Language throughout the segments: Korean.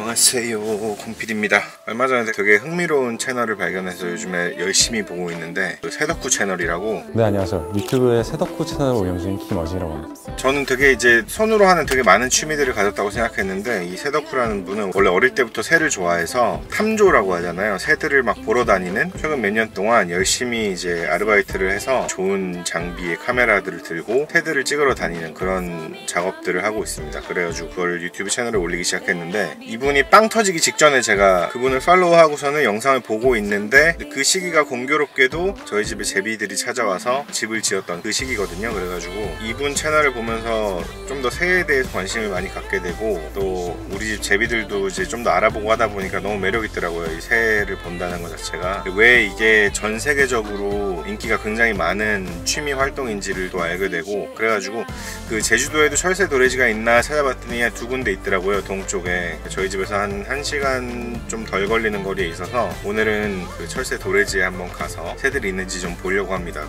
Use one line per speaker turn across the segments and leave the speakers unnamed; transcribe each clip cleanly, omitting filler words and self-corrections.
안녕하세요, 공필입니다. 얼마 전에 되게 흥미로운 채널을 발견해서 요즘에 열심히 보고 있는데 새덕후 채널이라고.
네, 안녕하세요. 유튜브에 새덕후 채널을 운영 중인 김어진이라고 합니다.
저는 되게 이제 손으로 하는 되게 많은 취미들을 가졌다고 생각했는데 이 새덕후라는 분은 원래 어릴 때부터 새를 좋아해서 탐조라고 하잖아요. 새들을 막 보러 다니는, 최근 몇 년 동안 열심히 이제 아르바이트를 해서 좋은 장비의 카메라들을 들고 새들을 찍으러 다니는 그런 작업들을 하고 있습니다. 그래가지고 그걸 유튜브 채널에 올리기 시작했는데, 이분이 빵 터지기 직전에 제가 그분을 팔로우하고서는 영상을 보고 있는데, 그 시기가 공교롭게도 저희 집에 제비들이 찾아와서 집을 지었던 그 시기거든요. 그래가지고 이분 채널을 보면서 좀 더 새에 대해서 관심을 많이 갖게 되고, 또 우리 집 제비들도 이제 좀 더 알아보고 하다 보니까 너무 매력 있더라고요. 이 새를 본다는 것 자체가 왜 이게 전 세계적으로 인기가 굉장히 많은 취미 활동인지를 또 알게 되고, 그래가지고 그 제주도에도 철새 도래지가 있나 찾아봤더니 한 2군데 있더라고요. 동쪽에. 저희 집에서 한 1시간 좀 덜 걸리는 거리에 있어서 오늘은 그 철새 도래지에 한번 가서 새들이 있는지 좀 보려고 합니다.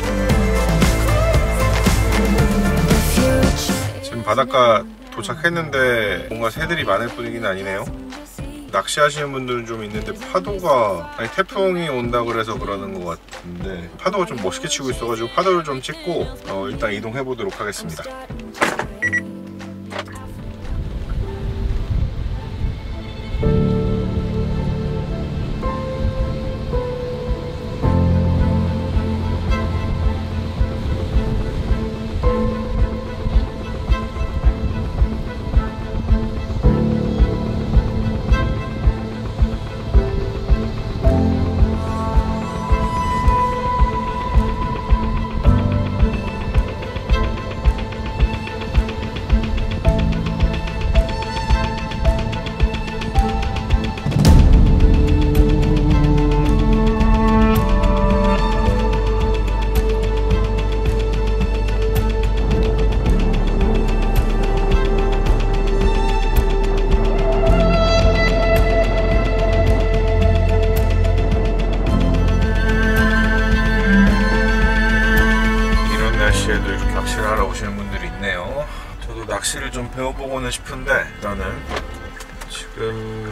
지금 바닷가 도착했는데 뭔가 새들이 많을 분위기는 아니네요. 낚시하시는 분들은 좀 있는데 파도가, 아니 태풍이 온다 그래서 그러는 것 같은데 파도가 좀 멋있게 치고 있어가지고 파도를 좀 찍고 일단 이동해 보도록 하겠습니다. 이렇게 낚시를 하러 오시는 분들이 있네요. 저도 낚시를 좀 배워보고는 싶은데, 일단은 지금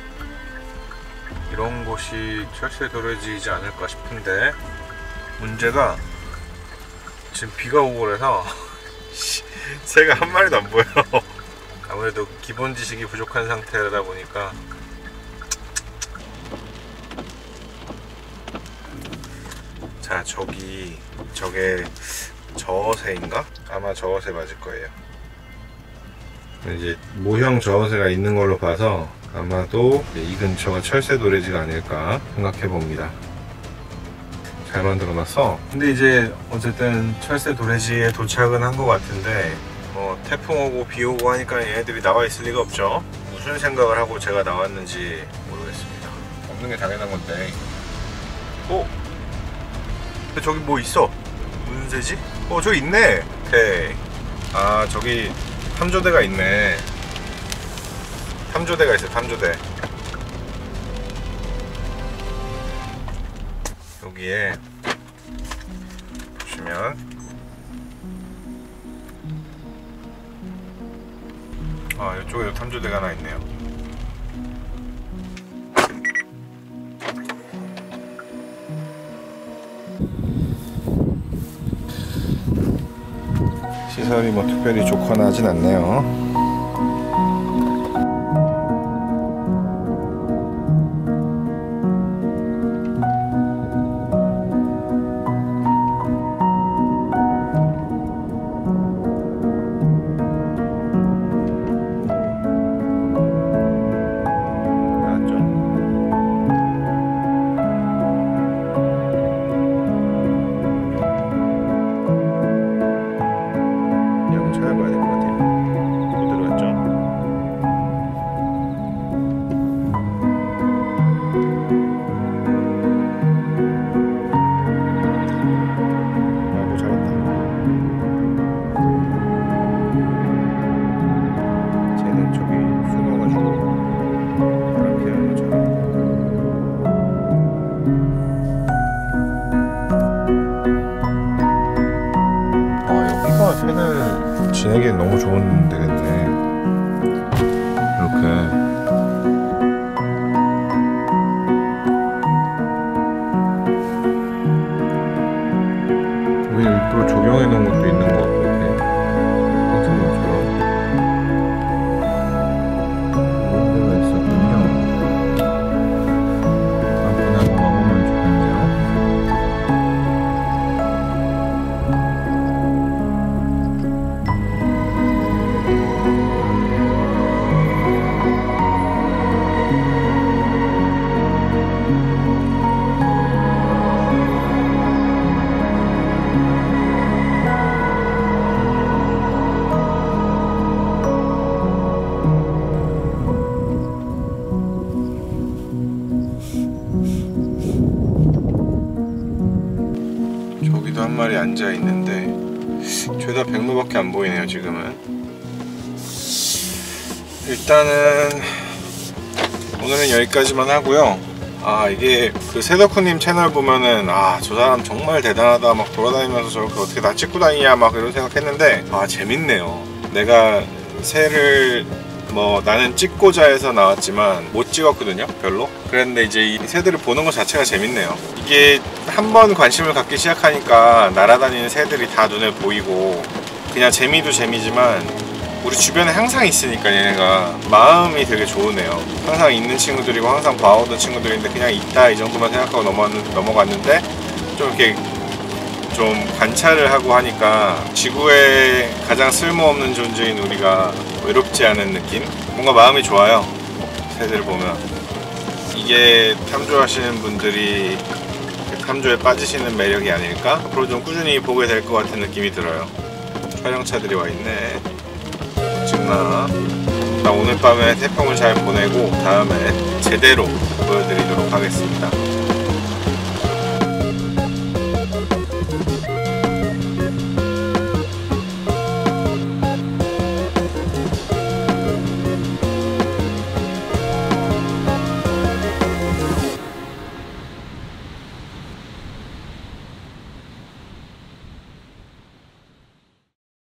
이런 곳이 철새 도래지이지 않을까 싶은데, 문제가 지금 비가 오고 그래서 새가 한 마리도 안 보여. 아무래도 기본 지식이 부족한 상태다 보니까. 자, 저게 저어새인가? 아마 저어새 맞을 거예요. 이제 모형 저어새가 있는 걸로 봐서 아마도 이 근처가 철새 도래지가 아닐까 생각해 봅니다. 잘 만들어 놨어. 근데 이제 어쨌든 철새 도래지에 도착은 한 것 같은데, 태풍 오고 비 오고 하니까 얘네들이 나와 있을 리가 없죠. 무슨 생각을 하고 제가 나왔는지 모르겠습니다. 없는 게 당연한 건데. 근데 저기 뭐 있어? 무슨 새지? 저기 있네. 오케이. 아, 저기 탐조대가 있네. 탐조대가 있어요. 탐조대. 여기에 보시면 이쪽에도 탐조대가 하나 있네요. 시설이 뭐 특별히 좋거나 하진 않네요. 찾아봐야 될 것 같아요. 또 들어갔죠? 뭐 잡았다. 쟤는 저기 숨어가지고 바람 피하는 것처럼. 여기가 새를 지내기엔 너무 좋은 데겠네. 이렇게 앞으로 조경해 놓은 것도 있는 것 같고 이렇게 같은 것처럼 이런 데가 있었군요. 한번 한번 와보면 좋겠네요. 저기도 한 마리 앉아 있는데 죄다 백로밖에 안 보이네요. 지금은 일단은 오늘은 여기까지만 하고요. 이게 그 세덕후님 채널 보면은 저 사람 정말 대단하다 막 돌아다니면서 저렇게 어떻게 다 찍고 다니냐 막 이런 생각했는데 재밌네요. 내가 새를 나는 찍고자 해서 나왔지만 못 찍었거든요. 별로. 그랬는데 이제 이 새들을 보는 것 자체가 재밌네요. 이게 한번 관심을 갖기 시작하니까 날아다니는 새들이 다 눈에 보이고 그냥 재미도 재미지만 우리 주변에 항상 있으니까 얘네가 마음이 되게 좋으네요. 항상 있는 친구들이고 항상 봐오던 친구들인데 그냥 있다 이 정도만 생각하고 넘어갔는데 좀 이렇게 좀 관찰을 하고 하니까 지구에 가장 쓸모없는 존재인 우리가 외롭지 않은 느낌? 뭔가 마음이 좋아요. 새들을 보면. 이게 탐조하시는 분들이 탐조에 빠지시는 매력이 아닐까? 앞으로 좀 꾸준히 보게 될 것 같은 느낌이 들어요. 촬영차들이 와있네. 찍나? 오늘 밤에 태풍을 잘 보내고 다음에 제대로 보여드리도록 하겠습니다.